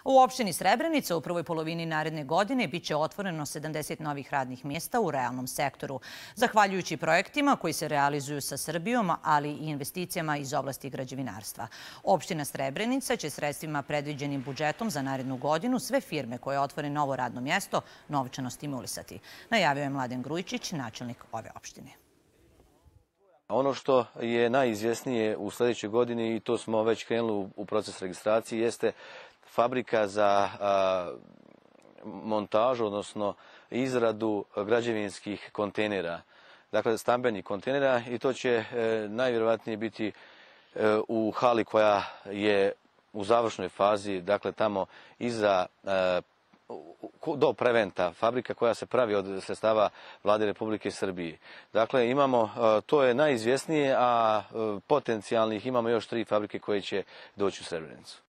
U opštini Srebrenica u prvoj polovini naredne godine biće otvoreno 70 novih radnih mjesta u realnom sektoru. Zahvaljujući projektima koji se realizuju sa Srbijom, ali i investicijama iz oblasti građevinarstva. Opština Srebrenica će sredstvima predviđenim budžetom za narednu godinu sve firme koje otvore novo radno mjesto novčano stimulisati. Najavio je Mladen Grujičić, načelnik ove opštine. Ono što je najizvjesnije u sljedećoj godini, i to smo već krenuli u proces registracije, jeste fabrika za montažu, odnosno izradu građevinskih kontejnera, dakle stambenih kontejnera, i to će najvjerojatnije biti u hali koja je u završnoj fazi, dakle tamo iza do Preventa, fabrika koja se pravi od sredstava Vlade Republike Srbije. Dakle, imamo, to je najizvjesnije, a potencijalnih imamo još 3 fabrike koje će doći u Srebrenicu.